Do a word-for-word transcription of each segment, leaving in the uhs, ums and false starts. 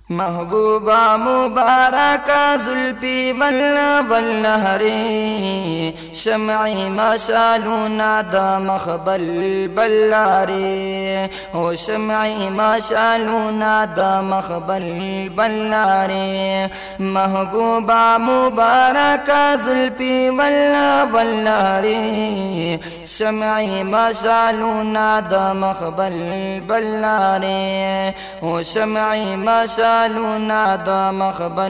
محبوبہ مبارکہ زلفی واللہ والنہری شمعی مشعلونا دا مخبل بلاری او شمعی مشعلونا دا مخبل بلاری محبوبہ مبارکہ زلفی واللہ والنہری شمعی مشعلونا دا مخبل بلاری او شمعی مشعلونا لونا دا مخبل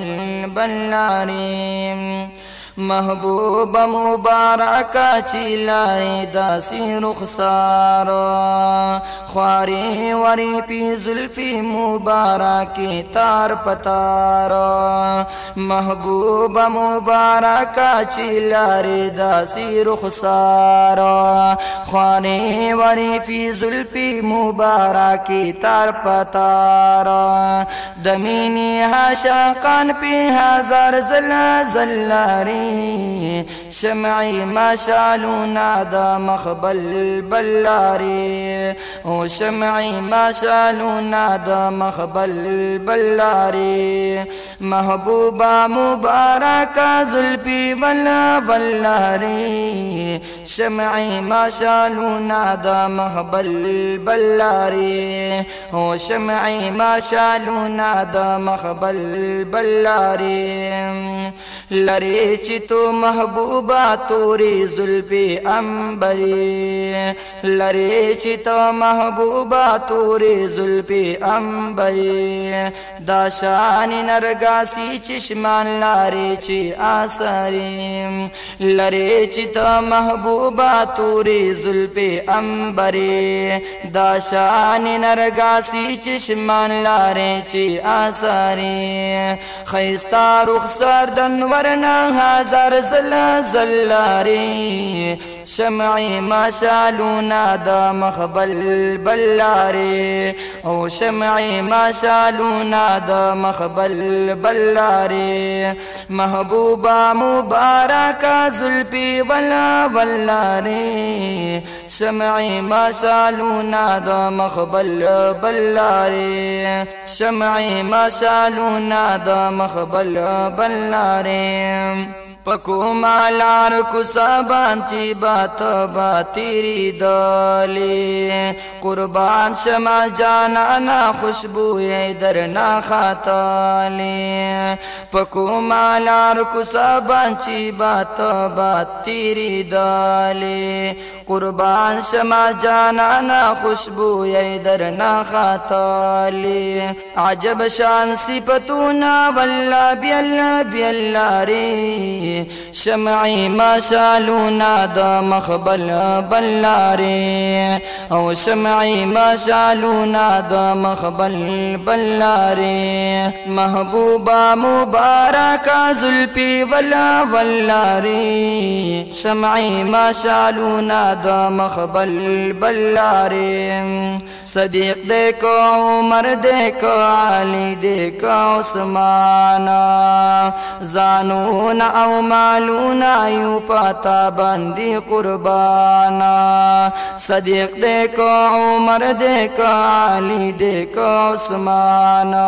بلاری محبوبہ مبارکہ چی لاری داسی رخسار خواری وری پی زلفی مبارکی تار پتار محبوبہ مبارکہ چی لاری داسی رخسار خواری وری پی زلفی مبارکی تار پتار دمینی حاشقان پی ہزار زلزلاری شمعی مشعلونا دا مخبل بلاری او شمعی مشعلونا دا مخبل بلاری محبوبہ مبارکہ زلفی واللہ والنہری شمعی مشعلونا دا مخبل بلاری او شمعی مشعلونا دا مخبل بلاری لری چی تو محبوبہ توری زلفی امبری لری چی تو محبوبہ توری زلفی امبری دا شان نرگاسی چشمان لاری چی آسری لری چی تو محبوبہ توری زلفی امبری دا شان نرگاسی چشمان لاری چی آسری خیستا رخسار دنورنا ہزار زلزلاری شمعی مشعلونا دا مخبل بلاری او شمعی مشعلونا دا مخبل بلاری محبوبہ مبارکہ زلفی واللہ والنہری شمعی مشعلونا دا مخبل بلاری شمعی مشعلونا دا مخبل بلاری پکو مالار کو سبان چی بات باتیری دالی قربان شما جانانا خوشبو در نا خاتالی پکو مالار کو سبان چی بات باتیری دالی قربان شما جانانا خوشبو در نا خاتالی عجب شان صفتونا واللہ بیاللہ بیاللاری شمعی مشعلونا دا مخبل بلاری او شمعی مشعلونا دا مخبل بلاری محبوبہ مبارکہ زلفی واللہ والنہری شمعی مشعلونا دا مخبل بلاری صدیق دیکھو عمر دیکھو علی دیکھو عثمانا زانون او مالونا یو پاتا بندی قربانا صدیق دیکھو عمر دیکھو علی دیکھو عثمانا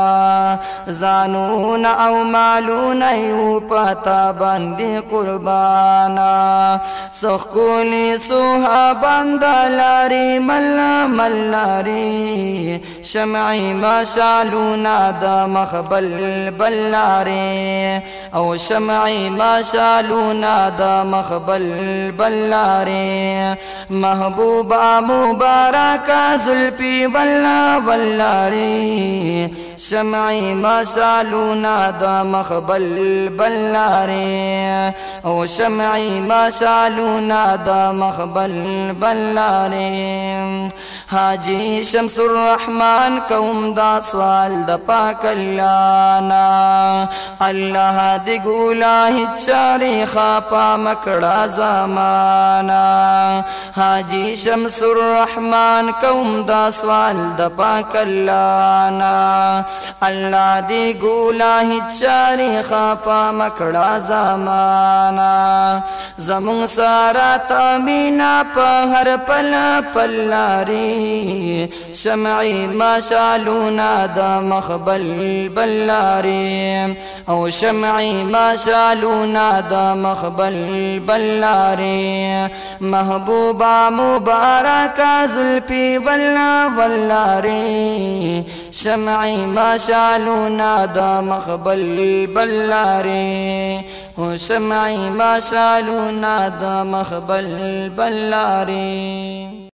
زانون او مالونا یو پاتا بندی قربانا سخکولی سوہا بندہ لاری ملا ملاری شمعی مشعلونا دا مخبل بلاری او شمعی مشعلونا دا مخبل بلاری محبوبہ مبارکہ زلفی واللہ والنہری شمعی مشعلونا دا مخبل بلاری او شمعی مشعلونا دا مخبل بلاری حاجی شمس الرحمن کوم دا سوال دا پاک اللہ نا اللہ دی گولا ہچاری خاپا مکڑا زمانا حاجی شمس الرحمن کوم دا سوال دا پاک اللہ نا اللہ دی گولا ہچاری خاپا مکڑا زمانا زمون سارا تامینا پا ہر پل پلاری شمعي ما شالونا دا مخبل بلاري او شمعي ما شالونا دا مخبل بلاري محبوبا مبارکا زلفی والله واللاري شمعي ما شالونا دا مخبل بلاري وشمعي ما شالونا دا مخبل بلاري